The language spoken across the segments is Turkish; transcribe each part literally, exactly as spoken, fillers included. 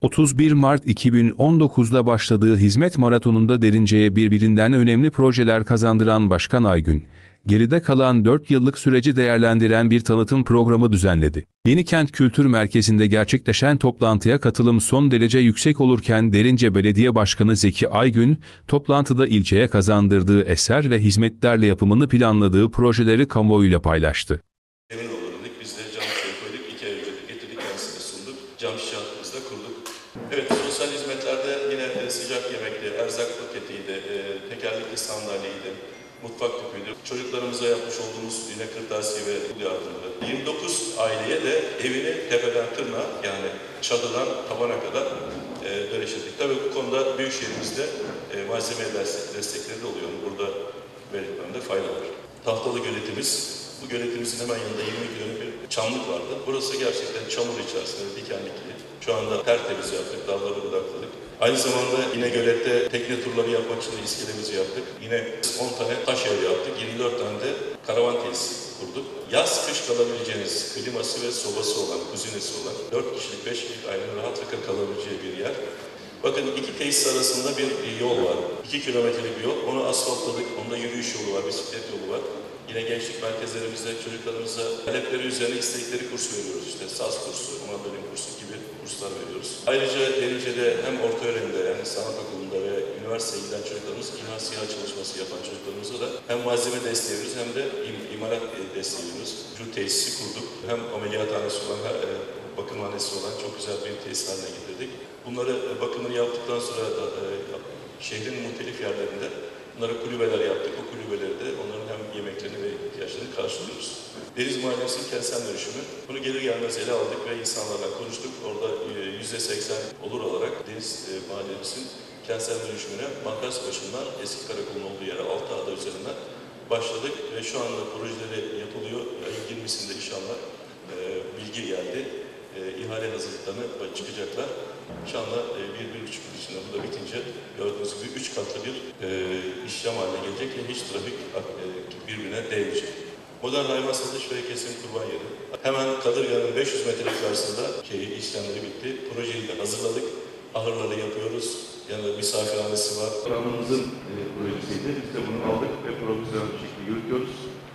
otuz bir Mart iki bin on dokuz'da başladığı hizmet maratonunda Derince'ye birbirinden önemli projeler kazandıran Başkan Aygün, geride kalan dört yıllık süreci değerlendiren bir tanıtım programı düzenledi. Yenikent Kültür Merkezi'nde gerçekleşen toplantıya katılım son derece yüksek olurken Derince Belediye Başkanı Zeki Aygün, toplantıda ilçeye kazandırdığı eser ve hizmetlerle yapımını planladığı projeleri kamuoyuyla paylaştı. Emin olun dedik, biz de cam şişe koyduk, iki ay önce de getirdik, kendisine sunduk, cam şişe hattımızı da kurduk. Evet, sosyal hizmetlerde yine sıcak yemekli, erzak paketiydi, tekerlekli sandalyeydi, mutfak tüpüydü. Çocuklarımıza yapmış olduğumuz yine kırtasiye ve pul yardımları. yirmi dokuz aileye de evini tepeden tırnağa, yani çatıdan tabana kadar e, dönüştürdük. Tabii bu konuda Büyükşehirimizde e, malzeme destekleri de oluyor. Burada belirtmemde fayda var. Tahtalı göletimiz, bu göletimizin hemen yanında yirmi kiloluk bir çamlık vardı. Burası gerçekten çamur içerisinde dikenlikli. Şu anda tertemiz yaptık, dalları budakladık. Aynı zamanda yine gölette tekne turları yapmak için de iskelemizi yaptık. Yine on tane taş ev yaptık, yirmi dört tane de karavan tesisi kurduk. Yaz kış kalabileceğiniz, kliması ve sobası olan, kuzinesi olan, dört kişilik, beş kişilik ailenin rahatlıkla kalabileceği bir yer. Bakın iki tesis arasında bir yol var. iki kilometrelik bir yol. Onu asfaltladık. Onda yürüyüş yolu var, bisiklet yolu var. Yine gençlik merkezlerimizde çocuklarımıza talepleri üzerine istedikleri kurs veriyoruz. İşte saz kursu, mandolin kursu gibi kurslar veriyoruz. Ayrıca Derince'de hem orta öğrenimde, yani sanat okulunda ve üniversiteye giden çocuklarımız, imar siha çalışması yapan çocuklarımıza da hem malzeme desteği veriyoruz hem de im imalat desteği veriyoruz. Şu tesisi kurduk. Hem ameliyathanesi olan, e, bakımhanesi olan çok güzel bir tesis haline getirdik. Bunları e, bakımını yaptıktan sonra da e, şehrin muhtelif yerlerinde bunlara kulübeler yaptık. O kulübeleri de onların hem yemeklerini ve ihtiyaçlarını karşılıyoruz. Deniz Mahallesi'nin kentsel dönüşümü. Bunu gelir gelmez ele aldık ve insanlarla konuştuk. Orada yüzde seksen olur olarak Deniz Mahallemizin kentsel dönüşümüne Mankarsbaşı'ndan eski karakolun olduğu yere altı ada üzerinden başladık. Ve şu anda projeleri yapılıyor. Ayın yirmisinde inşallah e, bilgi geldi. E, ihale hazırlıklarına çıkacaklar. Şu anda e, bir, bir buçuk yıl içinde bu da bitince gördüğünüz gibi üç katlı bir e, işlem haline gelecek ve hiç trafik e, birbirine değmeyecek. Modern hayvan satış ve kesim kurban yeri. Hemen Kadırga'nın beş yüz metre karşısında şey, işlemleri bitti. Projeyi de hazırladık. Ahırları yapıyoruz. Yanında misafirhanesi var. Programımızın e, projesiydi. Biz de bunu aldık ve profesyonel bir şekilde yürütüyoruz.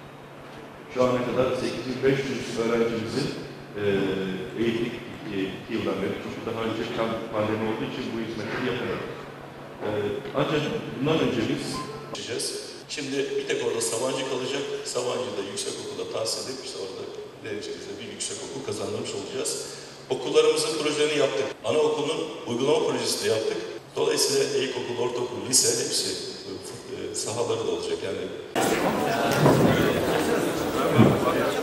Şu ana kadar sekiz bin beş yüz öğrencimizin e, eğitim iki yıldan beri, çünkü daha önce pandemi olduğu için bu hizmeti yapamadık. Ee, ancak bundan önce biz yapacağız. Şimdi bir tek orada Sabancı kalacak. Sabancı'da yüksek okulda tahsil edip işte orada Derince'de bir yüksek okul kazandırmış olacağız. Okullarımızın projelerini yaptık. Anaokulunun uygulama projesi de yaptık. Dolayısıyla ilkokul, ortaokul, lise hepsi e, sahaları da olacak yani.